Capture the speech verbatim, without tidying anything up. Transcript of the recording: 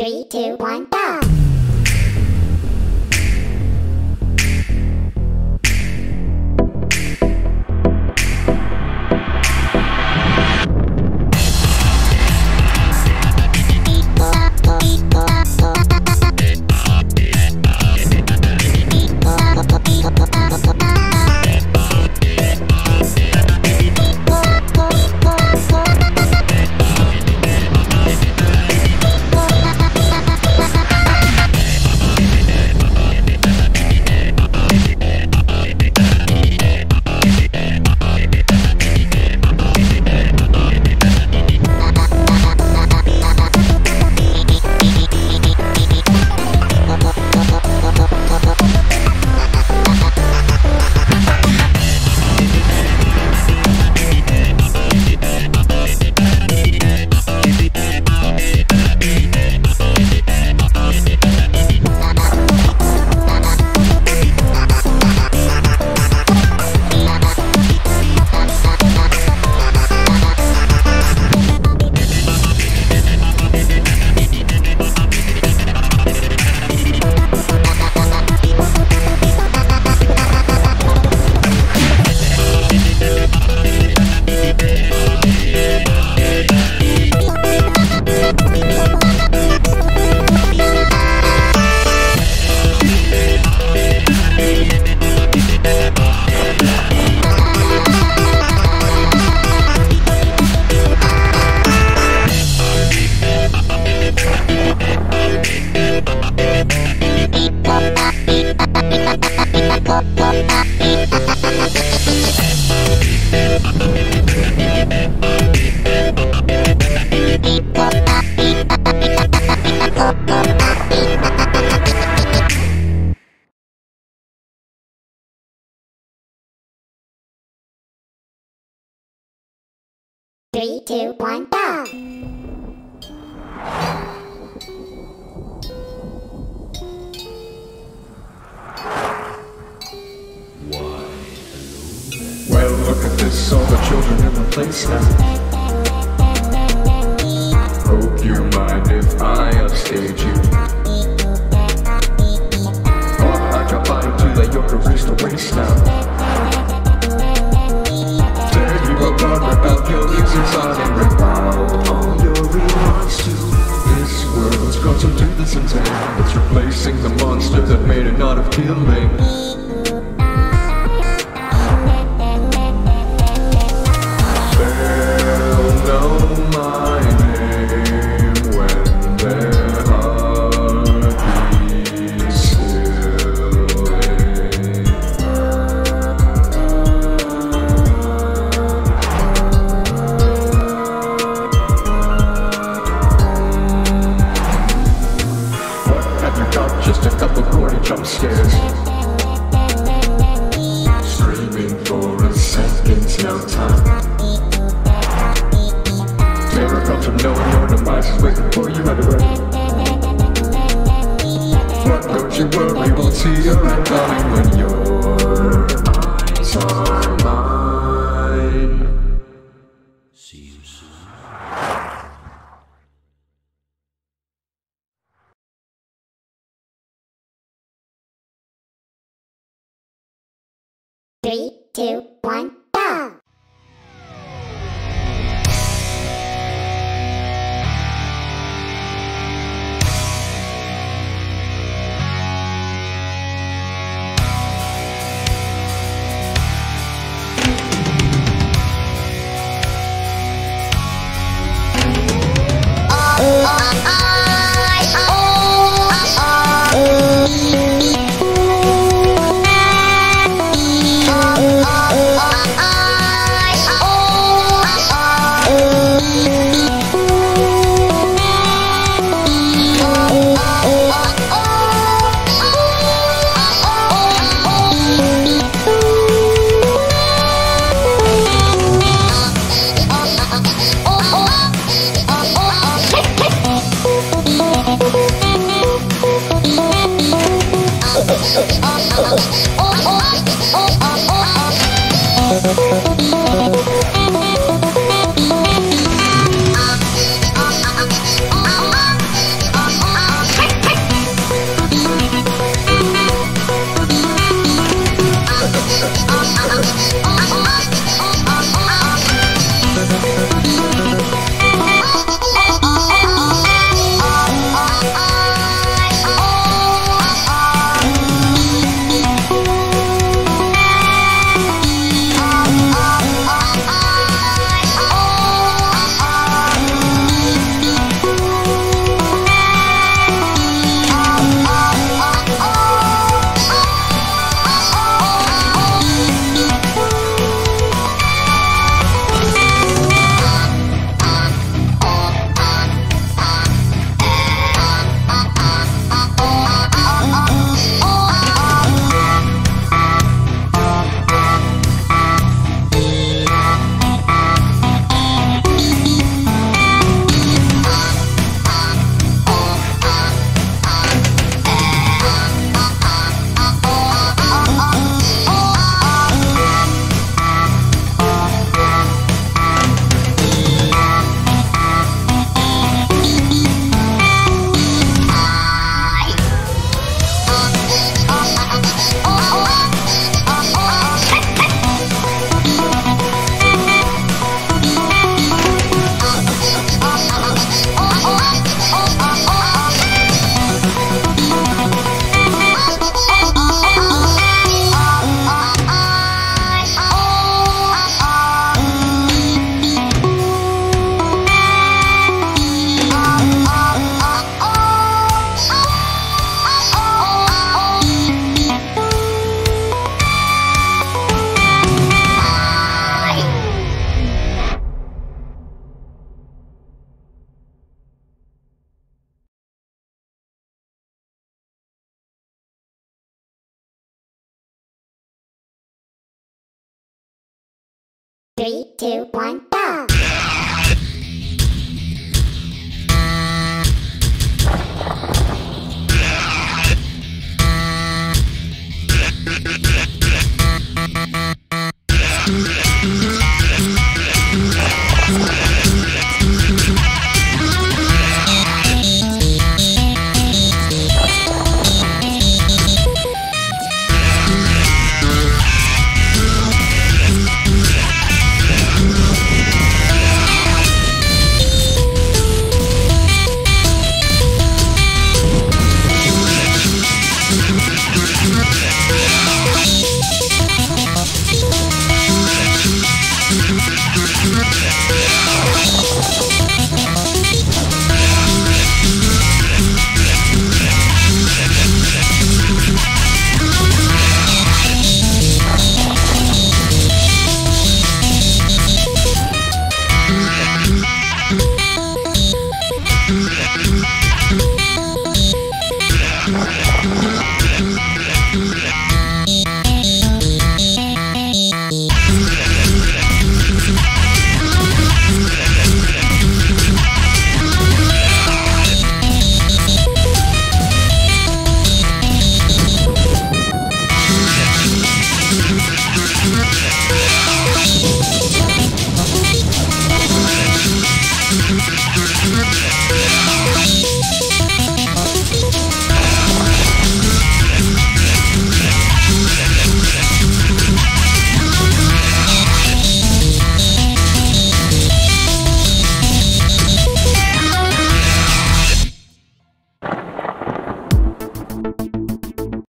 Three, two, one, go! Three, two, one, go! Well, look at this, all the children in the place now. Hope you mind if I upstage you. Or I drop by to let your careers to waste now. Tell you about your music's on and rip out all your remarks to. This world's got to do this in time. It's replacing the monster that made it not of killing. Jump scares, screaming for a second, no time. Terror comes from knowing your demise is waiting for you at the ready. But don't you worry, we'll see your end coming when your eyes are mine. See you soon. Three, two, one, go! Uh Three, two, one, go! Yeah.